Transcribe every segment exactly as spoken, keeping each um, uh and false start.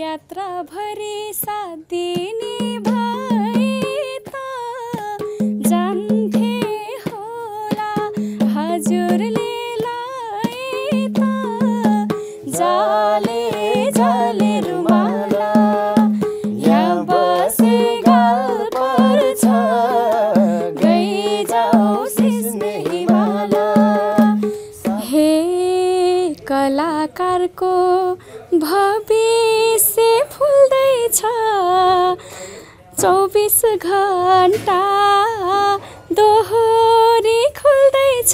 यात्रा भरि साथ दिने भए त जान्थे होला हजुरले लाए त जाले जाले रुमाला यहाँ बसे गाल पर्छ गई जाऊ सिस्ने हिमाला हे कलाकारको भविष्य फुल्दैछ चौबिस घन्टा दोहोरी खुल्दैछ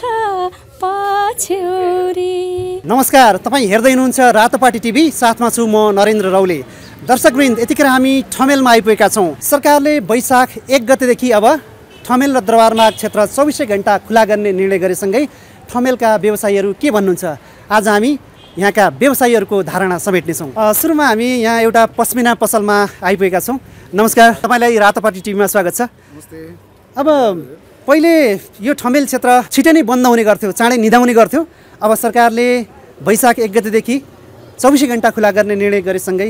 पछ्यौरी। नमस्कार, तपाईँ हेर्दै हुनुहुन्छ रातोपाटी टिभी, साथमा छु म नरेन्द्र रौले। दर्शकवृन्द, यतिखेर हामी ठमेलमा आइपुगेका छौँ। सरकारले वैशाख एक गतेदेखि अब ठमेल र दरबारमाग क्षेत्र चौबिसै घण्टा खुला गर्ने निर्णय गरेसँगै ठमेलका व्यवसायीहरू के भन्नुहुन्छ, आज हामी यहाँका व्यवसायीहरूको धारणा समेट्नेछौँ। सुरुमा हामी यहाँ एउटा पस्मिना पसलमा आइपुगेका छौँ। नमस्कार, तपाईँलाई रातोपाटी टिभीमा स्वागत छ। नमस्ते। अब पहिले यो ठमेल क्षेत्र छिटै नै बन्द हुने गर्थ्यो, चाँडै निदाउने गर्थ्यो। अब सरकारले वैशाख एक गतेदेखि चौबिसै घण्टा खुला गर्ने निर्णय गरेसँगै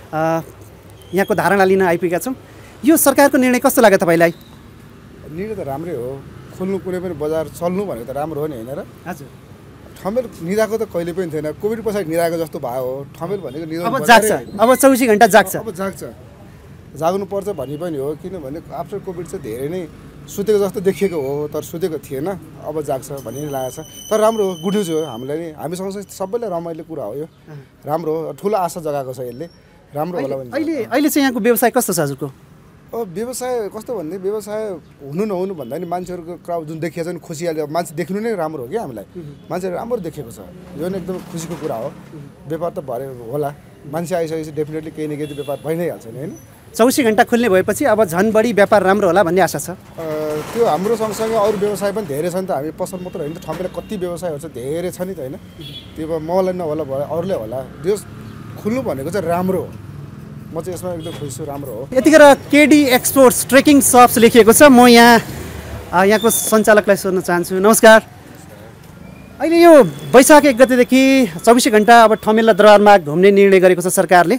यहाँको धारणा लिन आइपुगेका छौँ। यो सरकारको निर्णय कस्तो लाग्यो तपाईँलाई? निर्णय त राम्रै हो, खोल्नु कुनै पनि बजार चल्नु भनेको त राम्रो हो नि, होइन र? हजुर। ठमेल निदाएको त कहिले पनि थिएन, कोभिड पछाडि निदाएको जस्तो भयो हो। ठमेल भनेको निदा अब जाग्छ, अब चौबिसै घण्टा जाग्छ, अब जाग्छ, जाग्नु पर्छ भन्ने पनि हो। किनभने आफ्टर कोभिड चाहिँ धेरै नै सुतेको जस्तो देखिएको हो, तर सुतेको थिएन, अब जाग्छ भन्ने लागेको छ। तर राम्रो हो, गुड न्युज हो हामीलाई नि, हामी सँगसँगै सबैलाई रमाइलो कुरा हो यो, राम्रो हो, ठुलो आशा जगाएको छ यसले, राम्रो होला भने। अहिले अहिले चाहिँ यहाँको व्यवसाय कस्तो छ हजुरको? अब व्यवसाय कस्तो भन्ने, व्यवसाय हुनु नहुनु भन्दा नि मान्छेहरूको क्राउड जुन देखिएको छ नि खुसियाले, मान्छे देख्नु नै राम्रो हो कि हामीलाई, मान्छेहरू राम्रो देखेको छ, यो नै एकदम खुसीको कुरा हो। व्यापार त भरे होला, मान्छे आइसकेपछि डेफिनेटली केही न केही त व्यापार भइ नै हाल्छ नि, होइन? चौबिसै घण्टा खुल्ने भएपछि अब झन् बढी व्यापार राम्रो होला भन्ने आशा छ। त्यो हाम्रो सँगसँगै अरू व्यवसाय पनि धेरै छ नि त, हामी पसल मात्र होइन त, ठमेल कति व्यवसायहरू छ धेरै छ नि त, होइन? त्यो मलाई नहोला भयो अरूले होला, त्यो खुल्नु भनेको चाहिँ राम्रो हो, म चाहिँ यसमा एकदम खुसी छु, राम्रो हो। यतिखेर केडी एक्सपोर्ट्स ट्रेकिङ सप्स लेखिएको छ। म यहाँ यहाँको सञ्चालकलाई सोध्न चाहन्छु। नमस्कार, अहिले यो वैशाख एक गतेदेखि चौबिसै घण्टा अब ठमेल र दरबारमाग घुम्ने निर्णय गरेको छ सरकारले,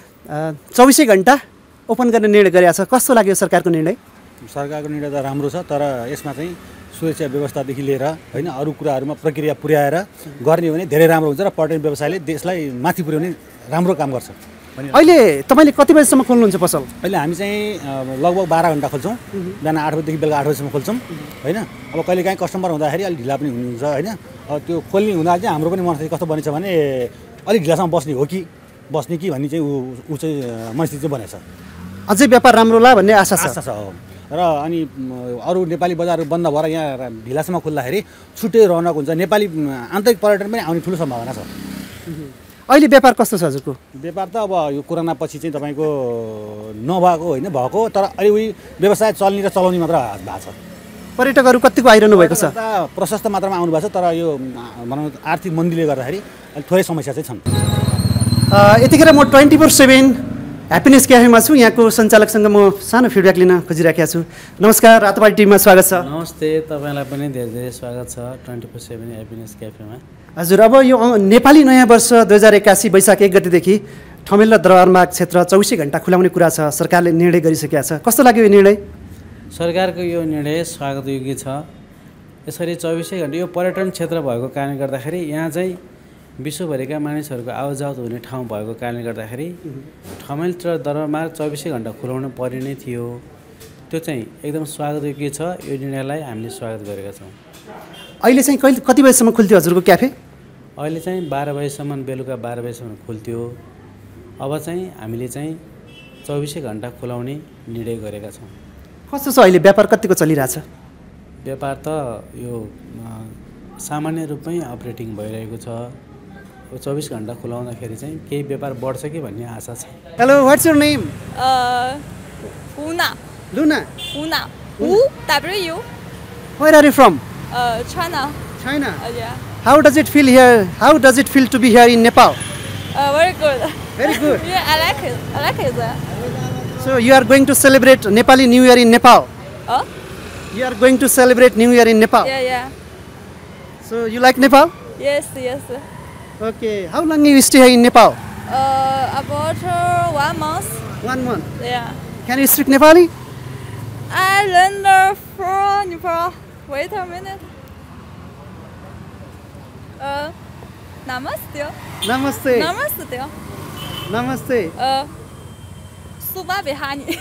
चौबिसै घण्टा ओपन गर्ने निर्णय गरेको छ, कस्तो लाग्यो सरकारको निर्णय? सरकारको निर्णय त राम्रो छ, तर यसमा चाहिँ सुरक्षा व्यवस्थादेखि लिएर होइन अरू कुराहरूमा प्रक्रिया पुर्याएर गर्ने हो भने धेरै राम्रो हुन्छ र पर्यटन व्यवसायले देशलाई माथि पुर्याउने राम्रो काम गर्छ। अहिले तपाईँले कति बजीसम्म खोल्नुहुन्छ पसल? अहिले हामी चाहिँ लगभग बाह्र घन्टा खोल्छौँ, बिहान आठ बजीदेखि बेलुका आठ बजीसम्म खोल्छौँ, होइन? अब कहिले काहीँ कस्टमर हुँदाखेरि अलिक ढिला पनि हुनुहुन्छ, होइन? अब त्यो खोल्ने हुँदा चाहिँ हाम्रो पनि मनस्थिति कस्तो बनेछ भने अलिक ढिलासम्म बस्ने हो कि बस्ने कि भन्ने चाहिँ ऊ चाहिँ मनस्थिति चाहिँ बनेछ। अझै व्यापार राम्रो होला भन्ने आशा छ। आशा छ हो। र अनि अरू नेपाली बजारहरू बन्द भएर यहाँ ढिलासम्म खुल्दाखेरि छुट्टै रौनक हुन्छ, नेपाली आन्तरिक पर्यटन पनि आउने ठुलो सम्भावना छ। अहिले व्यापार कस्तो छ हजुरको? व्यापार त अब यो कोरोना पछि चाहिँ तपाईँको नभएको होइन, भएको, तर अहिले उही व्यवसाय चल्ने र चलाउने मात्र भएको छ। पर्यटकहरू कतिको आइरहनु भएको छ? प्रशस्त मात्रामा आउनु भएको छ, तर यो भनौँ आर्थिक मन्दीले गर्दाखेरि अलिक थोरै समस्या चाहिँ छन्। यतिखेर म ट्वेन्टी फोर सेभेन ह्याप्पिनेस क्याफेमा छु, यहाँको सञ्चालकसँग म सानो फिडब्याक लिन खोजिराखेको छु। नमस्कार, रातोपाटी टिभीमा स्वागत छ। नमस्ते, तपाईँलाई पनि धेरै धेरै स्वागत छ ट्वेन्टी फोर सेभेन ह्याप्पिनेस क्याफेमा। हजुर, अब यो नेपाली नयाँ वर्ष दुई हजार एक्कासी वैशाख एक गतेदेखि ठमेल र दरबारमाग क्षेत्र चौबिसै घण्टा खुलाउने कुरा छ, सरकारले निर्णय गरिसकेका छ, कस्तो लाग्यो यो निर्णय? सरकारको यो निर्णय स्वागतयोग्य छ। यसरी चौबिसै घण्टा यो पर्यटन क्षेत्र भएको कारणले गर्दाखेरि यहाँ चाहिँ विश्वभरिका मानिसहरूको आवतजावत हुने ठाउँ भएको कारणले गर्दाखेरि ठमेल र दरबारमाग चौबिसै घण्टा खुलाउनु पर्ने नै थियो। त्यो चाहिँ एकदम स्वागतयोग्य छ, यो निर्णयलाई हामीले स्वागत गरेका छौँ। अहिले चाहिँ कहिले कति बजीसम्म खुल्थ्यो हजुरको क्याफे? अहिले चाहिँ बाह्र बजीसम्म, बेलुका बाह्र बजीसम्म खुल्थ्यो। अब चाहिँ हामीले चाहिँ चौबिसै घण्टा खुलाउने निर्णय गरेका छौँ। कस्तो छ अहिले व्यापार, कतिको चलिरहेछ? व्यापार त यो सामान्य रूपमै अपरेटिङ भइरहेको छ। चौबिस घण्टा खुलाउँदाखेरि चाहिँ केही व्यापार बढ्छ कि भन्ने आशा छ। Hello, what's your name? Luna. Luna. Luna. Who? W U. Where are you from? Uh, China. China. Uh, yeah. How does it feel here? How does it feel to be here in Nepal? Uh, very good. Very good. Yeah, I like it. I like it there. So you are going to celebrate Nepali New Year in Nepal? Oh? You are going to celebrate New Year in Nepal? Yeah, yeah. So you like Nepal? Yes, yes. Okay. How long you stay here in Nepal? Uh, about uh, one month. One month. Yeah. Can you speak Nepali? I learned uh, from Nepal. Wait a minute. Uh, namaste. Namaste. Namaste. Namaste. Uh, Suba Behani.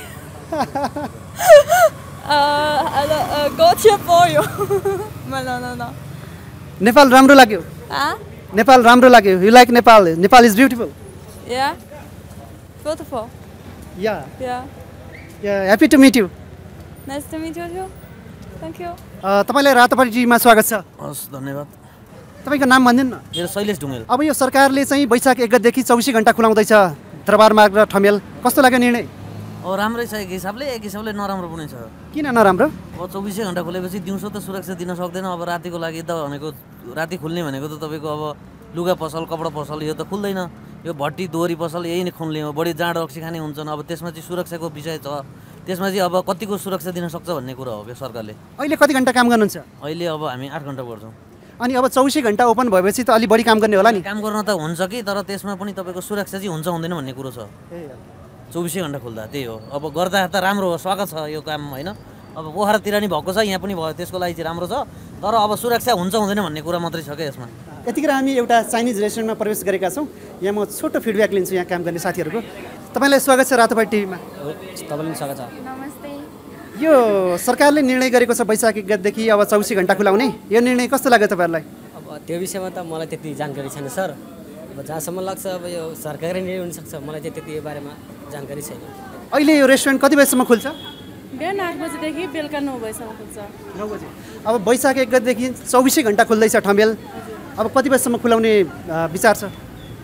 uh, uh, go to for you. No, no, no, no. Nepal राम्रो लाग्यो. Ah? Nepal राम्रो लाग्यो. You like Nepal? Nepal is beautiful. Yeah. Beautiful. Yeah. Yeah. Yeah. Happy to meet you. Nice to meet you too. Thank you. Uh, तपाईँलाई रातोपाटी टिभीमा स्वागत छ. हस् धन्यवाद। तपाईँको नाम भनिदिनु न। मेरो शैलेश ढुङ्गेल। अब यो सरकारले चाहिँ वैशाख एक गतेदेखि चौबिसै घण्टा खुलाउँदैछ दरबार मार्ग र ठमेल, कस्तो लाग्यो निर्णय? अब राम्रै छ एक हिसाबले, एक हिसाबले नराम्रो पनि छ। किन नराम्रो? अब चौबिसै घन्टा खोलेपछि दिउँसो त सुरक्षा दिन सक्दैन। अब रातिको लागि त भनेको राति खुल्ने भनेको त तपाईँको अब लुगा पसल, कपडा पसल यो त खुल्दैन। यो भट्टी दोहोरी पसल यही नै खुल्ने हो। बढी जाँड रक्सी खाने हुन्छन्। अब त्यसमा चाहिँ सुरक्षाको विषय छ। त्यसमा चाहिँ अब कतिको सुरक्षा दिन सक्छ भन्ने कुरा हो कि सरकारले। अहिले कति घण्टा काम गर्नुहुन्छ? अहिले अब हामी आठ घन्टा गर्छौँ। अनि अब चौबिसै घण्टा ओपन भएपछि त अलि बढी काम गर्ने होला नि? काम गर्न त हुन्छ कि, तर त्यसमा पनि तपाईँको सुरक्षा चाहिँ हुन्छ हुँदैन भन्ने कुरो छ। चौबिसै घन्टा खुल्दा त्यही हो। अब गर्दा त राम्रो हो, स्वागत छ यो काम होइन। अब पोखरातिर नि भएको छ, यहाँ पनि भयो, त्यसको लागि चाहिँ राम्रो छ। तर अब सुरक्षा हुन्छ हुँदैन भन्ने कुरा मात्रै छ क्या यसमा। यतिखेर हामी एउटा चाइनिज रेस्टुरेन्टमा प्रवेश गरेका छौँ। यहाँ म छोटो फिडब्याक लिन्छु यहाँ काम गर्ने साथीहरूको। तपाईँलाई स्वागत छ रातोपाटी टिभीमा। तपाईँलाई स्वागत छ। Namaste. यो सरकारले निर्णय गरेको छ वैशाख एक गतेदेखि अब चौबिसै घण्टा खुलाउने, यो निर्णय कस्तो लाग्यो तपाईँहरूलाई? अब त्यो विषयमा त मलाई त्यति जानकारी छैन सर। अब जहाँसम्म लाग्छ अब यो सरकारी निर्णय हुनसक्छ, मलाई चाहिँ त्यति यो बारेमा जानकारी छैन। अहिले यो रेस्टुरेन्ट कति बजीसम्म खुल्छ? बिहान आठ बजीदेखि बेलुका नौ बजीसम्म खुल्छ। नौ बजी। अब वैशाख एक गतेदेखि चौबिसै घण्टा खुल्दैछ ठमेल, अब कति बजीसम्म खुलाउने विचार छ?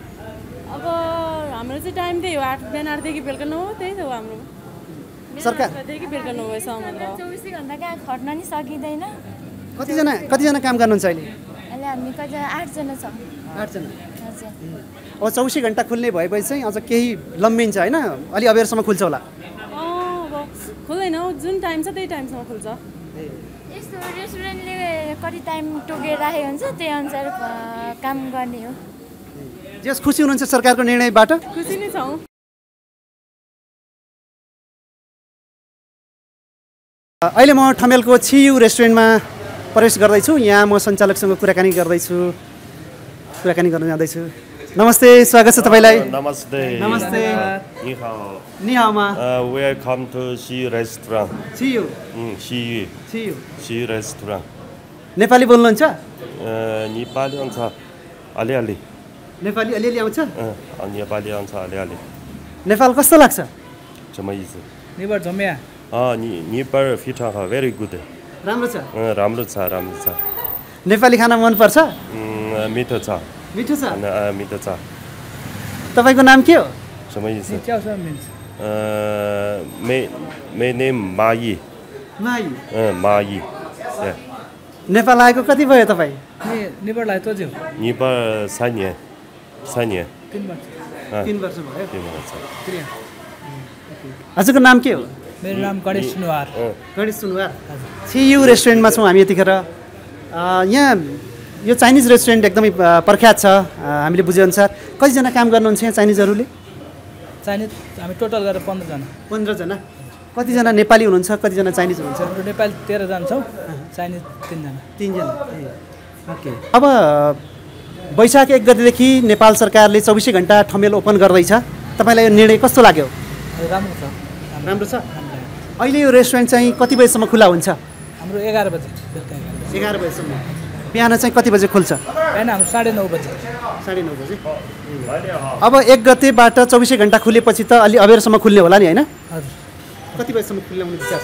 अब हाम्रो चाहिँ टाइम त्यही हो, आठ बिहान आठदेखि बेलुका नौ त्यही हो हाम्रो। सरकार आठदेखि बेलुका नौ बजीसम्म मात्र हो। चौबिसै घन्टा कहाँ खट्न नि सकिँदैन। कतिजना कतिजना काम गर्नुहुन्छ अहिले? अहिले हामी कतिजना आठजना छौँ। आठजना। हजुर। अब चौबिसै घण्टा खुल्ने भएपछि चाहिँ अझ केही लम्बिन्छ होइन, अलि अबेरसम्म खुल्छ होला? अब खुल्दैन, जुन टाइम छ त्यही टाइमसम्म खुल्छ। यस्तो रेस्टुरेन्टले कति टाइम तोकेर राखेको हुन्छ त्यही अनुसार काम गर्ने हो। जस खुसी हुनुहुन्छ सरकारको निर्णयबाट? खुसी नै छौँ। अहिले म ठमेलको छियु रेस्टुरेन्टमा प्रवेश गर्दैछु। यहाँ म सञ्चालकसँग कुराकानी गर्दैछु कुराकानी गर्न जाँदैछु। नमस्ते, स्वागत छ तपाईँलाई। नमस्ते। नमस्ते। नि हाओ। नि हाओमा। Welcome to Chiyu restaurant. Chiyu. Chiyu. Chiyu. Chiyu restaurant. Nepali बोल्नुहुन्छ? नेपाली आउँछ अलिअलि। नेपाली अलिअलि आउँछ? नेपाली आउँछ अलिअलि। नेपाल कस्तो लाग्छ? 什么意思？ नेपाल झम्या। अँ नि नेपाल फिटा छ, भेरी गुड। राम्रो छ? राम्रो छ, राम्रो छ। नेपाली खाना मनपर्छ? मिठो छ। मिठो छ? मिठो छ। तपाईँको नाम के हो? 什么意思？ 叫什么名字？ 呃，没没那蚂蚁。 माई। 嗯，蚂蚁。对。 नेपाल आएको कति भयो तपाईँ? नेपाल आए多久？ नेपाल 三年，三年。 तीन वर्ष। तीन वर्ष भयो। तीन वर्ष। हजुरको नाम के हो? मेरो नाम गणेश सुनवार। गणेश सुनवार। छियु रेस्टुरेन्टमा छौँ हामी यतिखेर। यहाँ यो चाइनिज रेस्टुरेन्ट एकदमै प्रख्यात छ हामीले बुझेअनुसार। कतिजना काम गर्नुहुन्छ यहाँ चाइनिजहरूले? चाइनिज हामी टोटल गरेर पन्ध्रजना। पन्ध्रजना। कतिजना नेपाली हुनुहुन्छ, कतिजना चाइनिज हुनुहुन्छ? हाम्रो नेपाली तेह्रजना छौँ, चाइनिज तिनजना। तिनजना। ओके। अब वैशाख एक गतेदेखि नेपाल सरकारले चौबिसै घन्टा ठमेल ओपन गर्दैछ, तपाईँलाई यो निर्णय कस्तो लाग्यो? राम्रो छ। राम्रो छ। अहिले यो रेस्टुरेन्ट चाहिँ कति बजीसम्म खुला हुन्छ? हाम्रो एघार बजी बेलुका एघार बजीसम्म। बिहान चाहिँ कति बजी खुल्छ? बिहान हाम्रो साढे नौ बजी। साढे नौ बजी। अब एक गतेबाट चौबिसै घन्टा खुलेपछि त अलि अबेरसम्म खुल्ने होला नि होइन? हजुर। कति बजीसम्म खुल्ने विचार छ?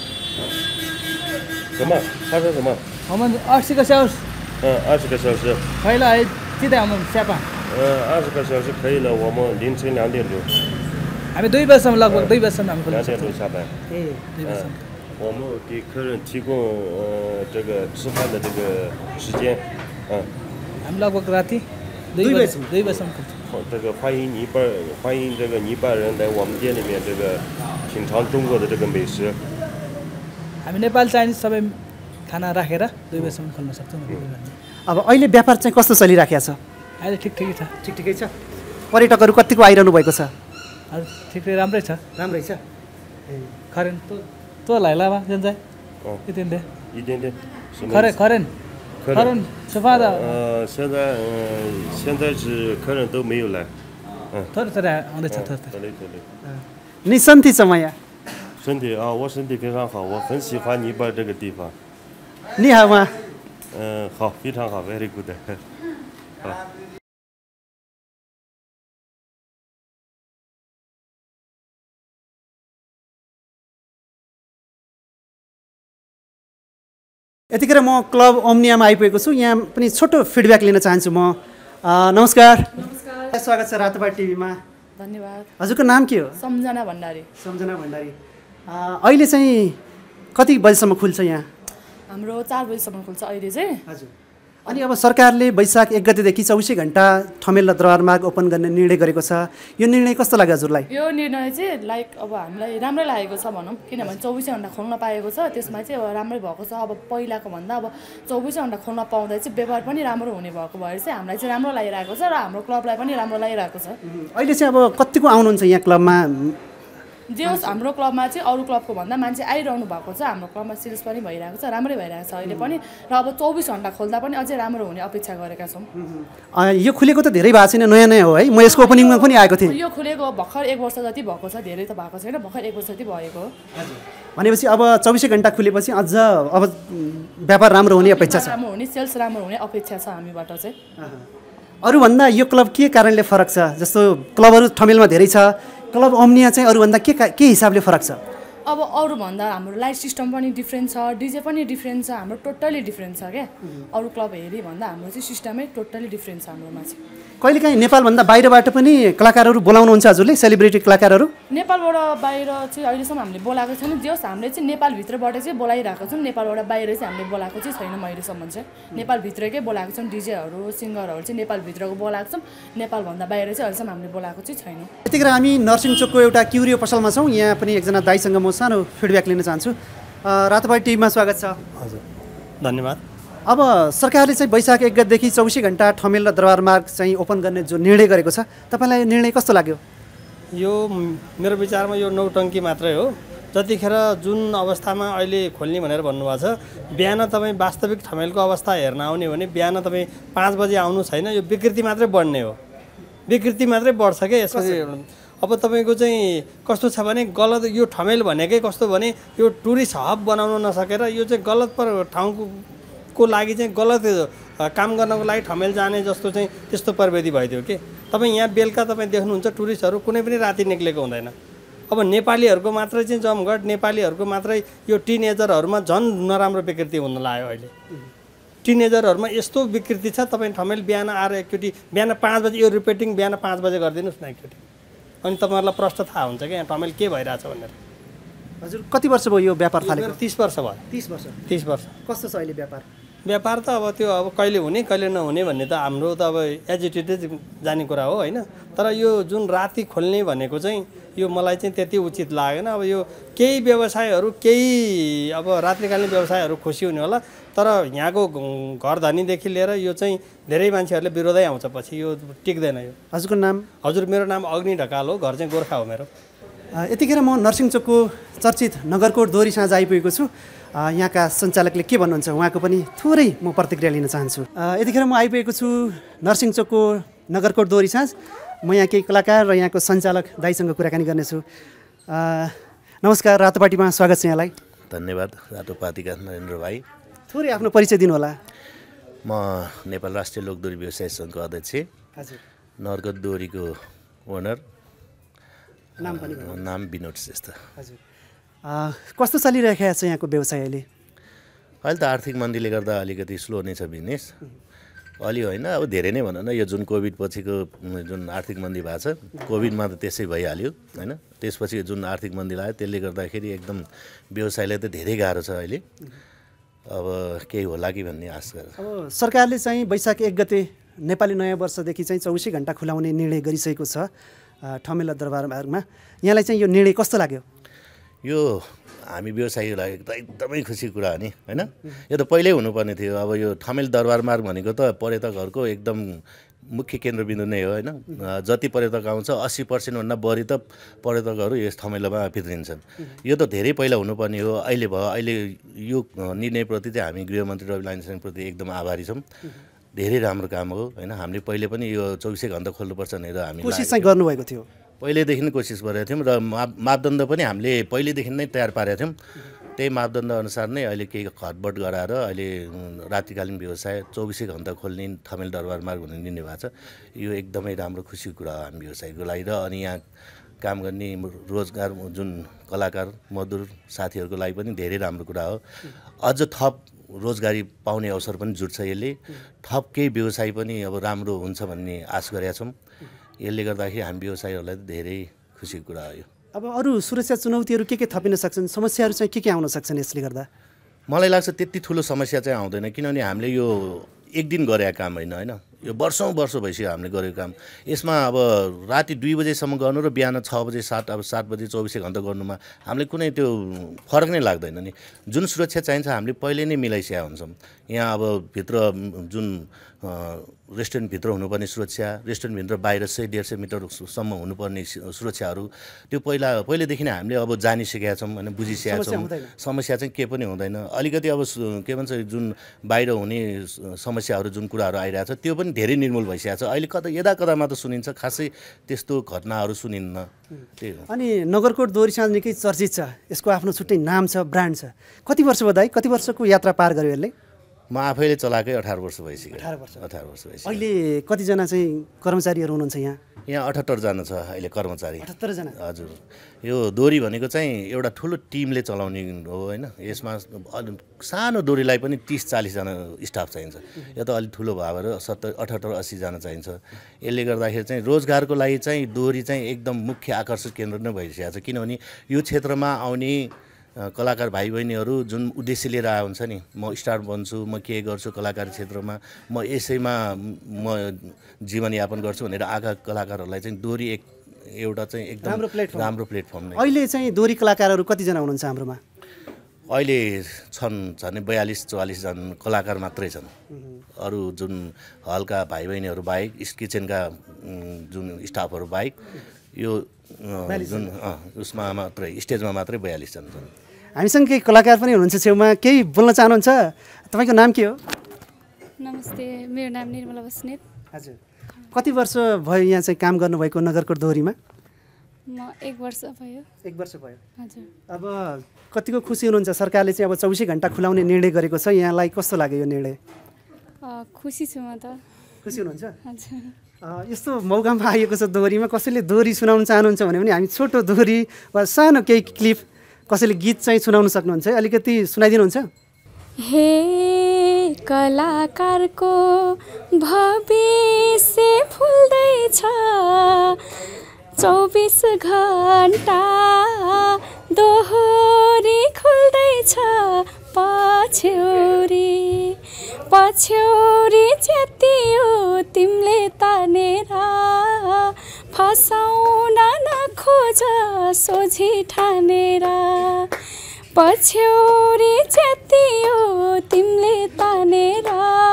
什么？他说什么？ 我们二十个小时。 嗯，二十个小时。 可以了，记得我们下班。 呃，二十个小时可以了，我们凌晨两点钟。 हामी दुई बजीसम्म लगभग दुई बजीसम्म हामी 两 खोल्छ। 点钟下班。 ए दुई बजीसम्म। 我们给客人提供呃这个吃饭的这个时间，嗯。 हामी लगभग राति दुई दुई बजी बजीसम्म। दुई बजीसम्म खोल्छ। 这个欢迎尼泊尔，欢迎这个尼泊尔人来我们店里面这个品尝中国的这个美食。 हामी नेपाल चाइनिज सबै खाना राखेर दुई बजीसम्म खोल्न सक्छौँ। अब अहिले व्यापार चाहिँ कस्तो चलिराखेको छ? अहिले ठिक ठिकै छ। ठिक ठिकै छ। पर्यटकहरू कतिको आइरहनु भएको छ? हजुर ठिकै राम्रै छ राम्रै छ खरेनตัวไหลแล้วปะ现在一点点一点点可人可人可人吃饭的呃现在呃现在是客人都没有来嗯特特的我的特特特累特累你身体怎么样身体啊我身体非常好我很喜欢尼泊尔这个地方你好吗嗯好非常好 very good 好 यतिखेर म क्लब ओम्नियामा आइपुगेको छु यहाँ पनि छोटो फिडब्याक लिन चाहन्छु म नमस्कार नमस्कार स्वागत छ रातोपाटी टिभीमा धन्यवाद हजुरको नाम के हो सम्झना भण्डारी सम्झना भण्डारी अहिले चाहिँ कति बजीसम्म खुल्छ यहाँ हाम्रो चार बजीसम्म खुल्छ अहिले चाहिँ हजुर अनि अब सरकारले वैशाख एक गतेदेखि चौबिसै घण्टा ठमेल र दरबार मार्ग ओपन गर्ने निर्णय गरेको छ यो निर्णय कस्तो लाग्यो हजुरलाई यो निर्णय चाहिँ लाइक अब हामीलाई राम्रै लागेको छ भनौँ किनभने चौबिसै घण्टा खोल्न पाएको छ त्यसमा चाहिँ अब राम्रै भएको छ अब पहिलाको भन्दा अब चौबिसै घण्टा खोल्न पाउँदा चाहिँ व्यवहार पनि राम्रो हुने भएको भएर चाहिँ हामीलाई चाहिँ राम्रो लागिरहेको छ र हाम्रो क्लबलाई पनि राम्रो लागिरहेको छ अहिले चाहिँ अब कतिको आउनुहुन्छ यहाँ क्लबमा जे होस् हाम्रो क्लबमा चाहिँ अरू क्लबको भन्दा मान्छे आइरहनु भएको छ हाम्रो क्लबमा सेल्स पनि भइरहेको छ राम्रै भइरहेको छ अहिले पनि र अब चौबिस घण्टा खोल्दा पनि अझै राम्रो हुने अपेक्षा गरेका छौँ यो खुलेको त धेरै भएको छैन नयाँ नयाँ हो है म यसको ओपनिङमा पनि आएको थिएँ यो खुलेको भर्खर एक वर्ष जति भएको छ धेरै त भएको छैन भर्खर एक वर्ष जति भएको हो भनेपछि अब चौबिसै घण्टा खुलेपछि अझ अब व्यापार राम्रो हुने अपेक्षा छ राम्रो हुने सेल्स राम्रो हुने अपेक्षा छ हामीबाट चाहिँ अरूभन्दा यो क्लब के कारणले फरक छ जस्तो क्लबहरू ठमेलमा धेरै छ क्लब ओम्निया चाहिँ अरूभन्दा के के हिसाबले फरक छ अब अरूभन्दा हाम्रो लाइट सिस्टम पनि डिफ्रेन्ट छ डिजे पनि डिफ्रेन्ट छ हाम्रो टोटल्ली डिफ्रेन्ट छ क्या अरू क्लब हेरी भन्दा हाम्रो चाहिँ सिस्टमै टोटल्ली डिफ्रेन्ट छ हाम्रोमा चाहिँ कहिलेकाहीँ नेपालभन्दा बाहिरबाट पनि कलाकारहरू बोलाउनुहुन्छ हजुरले सेलिब्रिटी कलाकारहरू नेपालबाट बाहिर चाहिँ अहिलेसम्म हामीले बोलाएको छैन जे होस् हामीले चाहिँ नेपालभित्रबाट चाहिँ बोलाइरहेको छौँ नेपालबाट बाहिर चाहिँ हामीले बोलाएको चाहिँ छैन अहिलेसम्म चाहिँ नेपालभित्रकै बोलाएको छौँ डिजेहरू सिङ्गरहरू चाहिँ नेपालभित्रको बोलाएको छौँ नेपालभन्दा बाहिर चाहिँ अहिलेसम्म हामीले बोलाएको चाहिँ छैन यतिखेर हामी नरसिंहचोकको एउटा क्युरियो पसलमा छौँ यहाँ पनि एकजना दाइसँग म सानो फिडब्याक लिन चाहन्छु रातोपाटी टिभीमा स्वागत छ हजुर धन्यवाद अब सरकारले चाहिँ वैशाख एक गतेदेखि चौबिसै घण्टा ठमेल र दरबार मार्ग चाहिँ ओपन गर्ने जो निर्णय गरेको छ तपाईँलाई निर्णय कस्तो लाग्यो यो मेरो विचारमा यो नौटङ्की मात्रै हो जतिखेर जुन अवस्थामा अहिले खोल्ने भनेर भन्नुभएको छ बिहान तपाईँ वास्तविक ठमेलको अवस्था हेर्न आउने भने बिहान तपाईँ पाँच बजी आउनु छैन यो विकृति मात्रै बढ्ने हो विकृति मात्रै बढ्छ क्या यसरी अब तपाईँको चाहिँ कस्तो छ भने गलत यो ठमेल भनेकै कस्तो भने यो टुरिस्ट हब बनाउन नसकेर यो चाहिँ गलत पर ठाउँको को लागि चाहिँ गलत काम गर्नको लागि ठमेल जाने जस्तो चाहिँ त्यस्तो प्रविधि भइदियो कि तपाईँ यहाँ बेलुका तपाईँ देख्नुहुन्छ टुरिस्टहरू कुनै पनि राति निक्लेको हुँदैन अब नेपालीहरूको मात्रै चाहिँ जमघट नेपालीहरूको मात्रै यो टिनेजरहरूमा झन् नराम्रो विकृति हुन लाग्यो अहिले टिनेजरहरूमा यस्तो विकृति छ तपाईँ ठमेल बिहान आएर एकचोटि बिहान पाँच बजी यो रिपोर्टिङ बिहान पाँच बजे गरिदिनुहोस् न एकचोटि अनि तपाईँहरूलाई प्रश्न थाहा हुन्छ कि यहाँ ठमेल के भइरहेछ भनेर हजुर कति वर्ष भयो यो व्यापार थालेको तिस वर्ष भयो तिस वर्ष तिस वर्ष कस्तो छ अहिले व्यापार व्यापार त अब त्यो अब कहिले हुने कहिले नहुने भन्ने त हाम्रो त अब एजिटेटै जाने कुरा हो होइन तर यो जुन राति खोल्ने भनेको चाहिँ यो मलाई चाहिँ त्यति उचित लागेन अब यो केही व्यवसायहरू केही अब रात्रिकालीन व्यवसायहरू खुसी हुने होला तर यहाँको घर धनीदेखि लिएर यो चाहिँ धेरै मान्छेहरूले विरोधै आउँछ पछि यो टिक्दैन यो हजुरको नाम हजुर मेरो नाम अग्नि ढकाल हो घर चाहिँ गोर्खा हो मेरो यतिखेर म नरसिंहचोकको चर्चित नगरकोट दोहोरी साँझ आइपुगेको छु यहाँका सञ्चालकले के भन्नुहुन्छ उहाँको पनि थोरै म प्रतिक्रिया लिन चाहन्छु यतिखेर म आइपुगेको छु नरसिंहचोकको नगरकोट दोहोरी साँझ म यहाँ केही कलाकार र यहाँको सञ्चालक दाइसँग कुराकानी गर्नेछु नमस्कार रातोपाटीमा स्वागत छ यहाँलाई धन्यवाद रातोपाटीका नरेन्द्र भाइ थोरै आफ्नो परिचय दिनुहोला म नेपाल राष्ट्रिय लोकदोहोरी व्यवसाय सङ्घको अध्यक्ष हजुर नगरकोट दोहोरीको ओनर नाम पनि नाम विनोद श्रेष्ठ हजुर कस्तो चलिरहेको छ यहाँको व्यवसाय अहिले अहिले त आर्थिक मन्दीले गर्दा अलिकति स्लो नै छ बिजनेस अलि होइन अब धेरै नै भनौँ न यो जुन कोभिड पछिको जुन आर्थिक मन्दी भएको छ कोभिडमा त त्यसै भइहाल्यो होइन त्यसपछि जुन आर्थिक मन्दी लाग्यो त्यसले गर्दाखेरि एकदम व्यवसायलाई त धेरै गाह्रो छ अहिले अब केही होला कि भन्ने आश गरेर अब सरकारले चाहिँ वैशाख एक गते नेपाली नयाँ वर्षदेखि चाहिँ चौबिसै घण्टा खुलाउने निर्णय गरिसकेको छ ठमेल दरबार मार्गमा यहाँलाई चाहिँ यो निर्णय कस्तो लाग्यो यो हामी व्यवसायीलाई एकदमै खुसी कुरा हो नि होइन यो त पहिल्यै हुनुपर्ने थियो अब यो ठमेल दरबार मार्ग भनेको त पर्यटकहरूको एकदम मुख्य केन्द्रबिन्दु नै हो होइन। जति पर्यटक आउँछ अस्सी पर्सेन्टभन्दा बढी त पर्यटकहरू यस थमेलोमा भित्रिन्छन्। यो त धेरै पहिला हुनुपर्ने हो, अहिले भयो। अहिले यो निर्णयप्रति चाहिँ हामी गृहमन्त्री रवि लामिछानेप्रति एकदम आभारी छौँ। धेरै राम्रो काम हो होइन। हामीले पहिले पनि यो चौबिसै घन्टा खोल्नुपर्छ भनेर हामी कोसिस चाहिँ गर्नुभएको थियो, पहिल्यैदेखि नै कोसिस गरेका थियौँ र मापदण्ड पनि हामीले पहिल्यैदेखि नै तयार पारेका थियौँ। त्यही मापदण्ड अनुसार नै अहिले केही खटबट गराएर अहिले रातिकालीन व्यवसाय चौबिसै घन्टा खोल्ने थमेल दरबार मार्ग भन्ने निर्णय भएको छ। यो एकदमै राम्रो खुसीको कुरा हो हामी व्यवसायको लागि र अनि यहाँ काम गर्ने रोजगार जुन कलाकार मजदुर साथीहरूको लागि पनि धेरै राम्रो कुरा हो। अझ थप रोजगारी पाउने अवसर पनि जुट्छ यसले। थप केही व्यवसाय पनि अब राम्रो हुन्छ भन्ने आश गरेका छौँ। यसले गर्दाखेरि हामी व्यवसायीहरूलाई धेरै खुसीको कुरा हो यो। अब अरू सुरक्षा चुनौतीहरू के के थपिन सक्छन्, समस्याहरू चाहिँ के के आउन सक्छन् यसले गर्दा? मलाई लाग्छ त्यति ठुलो समस्या चाहिँ आउँदैन, किनभने हामीले यो एक दिन गरेका काम होइन होइन। यो वर्षौँ वर्ष भइसक्यो हामीले गरेको काम। यसमा अब राति दुई बजेसम्म गर्नु र बिहान छ बजे सात अब सात बजे चौबिसै घन्टा गर्नुमा हामीले कुनै त्यो फरक नै लाग्दैन नि। जुन सुरक्षा चाहिन्छ हामीले पहिले नै मिलाइसकेका हुन्छौँ। यहाँ अब भित्र जुन रेस्टुरेन्टभित्र हुनुपर्ने सुरक्षा, रेस्टुरेन्टभित्र बाहिर सय डेढ सय मिटरसम्म हुनुपर्ने सुरक्षाहरू त्यो पहिला पहिलेदेखि नै हामीले अब जानिसकेका छौँ होइन, बुझिसकेका छौँ। समस्या चाहिँ केही पनि हुँदैन। अलिकति अब के भन्छ जुन बाहिर हुने समस्याहरू जुन कुराहरू आइरहेको छ त्यो पनि धेरै निर्मूल भइसकेको छ। अहिले कता यदा कता मात्र सुनिन्छ, खासै त्यस्तो घटनाहरू सुनिन्न। त्यही हो। अनि नगरकोट दोहोरी साँझ निकै चर्चित छ, यसको आफ्नो छुट्टै नाम छ, ब्रान्ड छ। कति वर्ष बधाई, कति वर्षको यात्रा पार गर्यो यसले? म आफैले चलाएकै अठार वर्ष भइसक्यो। अठार वर्ष अठार वर्ष भइसक्यो। अहिले कतिजना चाहिँ कर्मचारीहरू हुनुहुन्छ यहाँ? यहाँ अठहत्तरजना छ अहिले कर्मचारी। अठहत्तरजना? हजुर। यो दोहोरी भनेको चाहिँ एउटा ठुलो टिमले चलाउने हो होइन। यसमा सानो दोहोरीलाई पनि तिस चालिसजना स्टाफ चाहिन्छ। यो त अलिक ठुलो भएर सत्तर अठहत्तर अस्सीजना चाहिन्छ। यसले गर्दाखेरि चाहिँ रोजगारको लागि चाहिँ दोहोरी चाहिँ एकदम मुख्य आकर्षक केन्द्र नै भइसकेको छ। किनभने यो क्षेत्रमा आउने कलाकार भाइ बहिनीहरू जुन उद्देश्य लिएर आएको हुन्छ नि, म स्टार बन्छु, म के गर्छु कलाकार क्षेत्रमा, म यसैमा म जीवनयापन गर्छु भनेर आएका कलाकारहरूलाई चाहिँ दोहोरी एक एउटा चाहिँ एकदम राम्रो प्लेटफर्म राम्रो प्लेटफर्म नै। अहिले चाहिँ दोहोरी कलाकारहरू कतिजना हुनुहुन्छ हाम्रोमा? अहिले छन् झन् बयालिस चौवालिसजना कलाकार मात्रै छन्। अरू जुन हलका भाइ बहिनीहरू बाहेक, किचनका जुन स्टाफहरू बाहेक यो जुन उसमा मात्रै स्टेजमा मात्रै बयालिसजना छन्। हामीसँग केही कलाकार पनि हुनुहुन्छ छेउमा, केही बोल्न चाहनुहुन्छ? तपाईँको नाम के हो? नमस्ते, मेरो नाम निर्मला बस्नेत। हजुर। कति वर्ष भयो यहाँ चाहिँ काम गर्नुभएको नगरकोट दोहोरीमा? म एक वर्ष भयो। एक वर्ष भयो। हजुर। अब कतिको खुसी हुनुहुन्छ? सरकारले चाहिँ अब चौबिसै घन्टा खुलाउने निर्णय गरेको छ, यहाँलाई कस्तो लाग्यो यो निर्णय? खुसी छु म त। खुसी हुनुहुन्छ? हजुर। यस्तो मौकामा आएको छ दोहोरीमा, कसैले दोहोरी सुनाउन चाहनुहुन्छ भने पनि हामी छोटो दोहोरी वा सानो केही क्लिप, कसैले गीत चाहिँ सुनाउन सक्नुहुन्छ है, अलिकति सुनाइदिनुहुन्छ? हे कलाकारको भविष्य फुल्दैछ, चौबिस घन्टा दोहोरी खुल्दैछ, पछ्यौरी पछ्यौरी च्यातियो तिमीले तानेर, फसाउन नखोज सोझी ठानेर, पछ्यौरी च्यातियो तिमीले तानेर,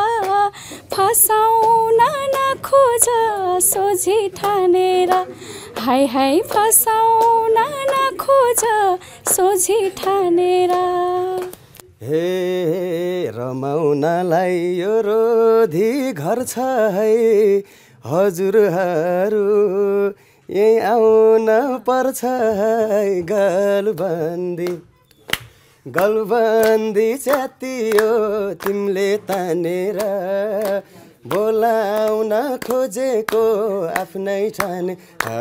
फसाउन नखोज सोझी ठानेर, हाय हाय फसाउन नखोज सोझी ठानेर। हे रमाउनलाई यो रोधी घर छ है, हजुरहरू यही आउन पर्छ है, गलबन्दी गलबन्दी च्यातियो तिमीले तानेर, बोलाउन खोजेको आफ्नै ठाने,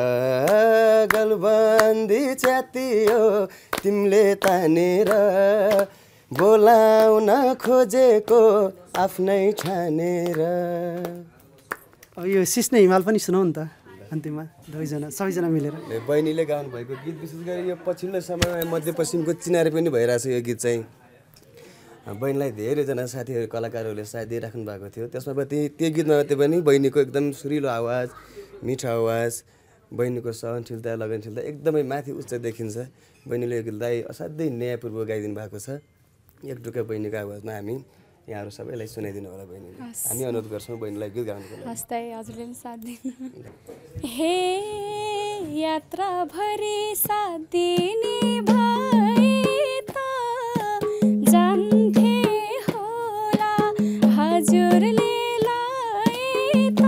गलबन्दी च्यातियो तिमीले तानेर, बोलाउन खोजेको आफ्नै ठानेर। अब यो सिस्ने हिमाल पनि सुनाउ नि त अन्तिममा, दुईजना सबैजना मिलेर। बहिनीले गाउनु भएको गीत विशेष गरी यो पछिल्लो समयमा मध्यपश्चिमको चिनारी पनि भइरहेछ यो गीत चाहिँ। बहिनीलाई धेरैजना साथीहरू कलाकारहरूले साथ दिइराख्नु भएको थियो। त्यसमा पनि त्यो गीतमा मात्रै पनि बहिनीको एकदम सुरिलो आवाज, मिठो आवाज, बहिनीको सहनशीलता लगनशीलता एकदमै माथि उच्च देखिन्छ। बहिनीले यो गीतलाई असाध्यै न्यायपूर्वक गाइदिनु भएको छ। एक टुक्का बहिनीको आवाजमा हामी यहाँहरू सबैलाई सुनाइदिनु होला बहिनीले हामी अनुरोध गर्छौँ बहिनीलाई गीत गाउनुको लागि हस् त हजुरले पनि साथ दिनु हे यात्राभरि साथ दिने भए त जान्थे होला हजुरले लाए त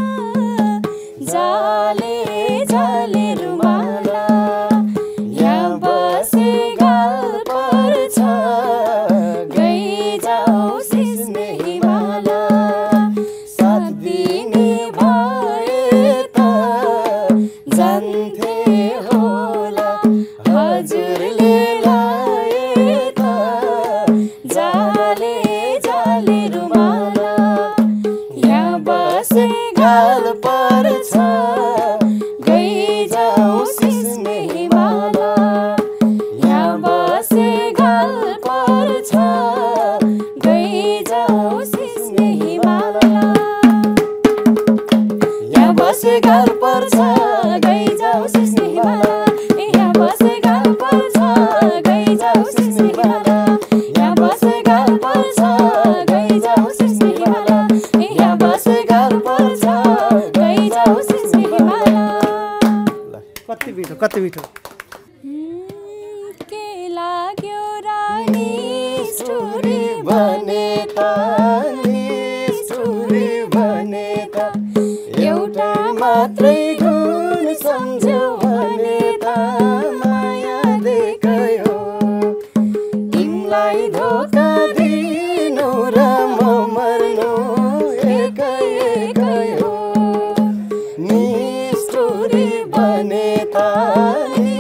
जाले जाले रुमाला यहाँ बसे गाल पर्छ गइजाऊ सिस्ने हिमाला साथ दिने भए त जान्थे होला हजुरले लाए त जाले जाले रुमाला यहाँ बसे गाल पर्छ गइजाऊ सिस्ने हिमाला यहाँ बसे गाल पर्छ गइजाऊ सिस्ने हिमाला यहाँ बसे गाल पर्छ गइजाऊ सिस्ने हिमाला यहाँ बसे गाल पर्छ गइजाऊ सिस्ने हिमाला यहाँ बसे गाल पर्छ गइजाऊ सिस्ने हिमाला यहाँ बसे गाल पर्छ गइजाऊ सिस्ने हिमाला कति मिठो कति मिठो के लाग्यो रानी स्टोरी भने त स्टोरी भने त एउटा मात्रै गुण सम्झ्यौ भने त माया देखायो तिमीलाई धोका दिनु र म मर्नु एकै एकै हो नि स्टोरी भने त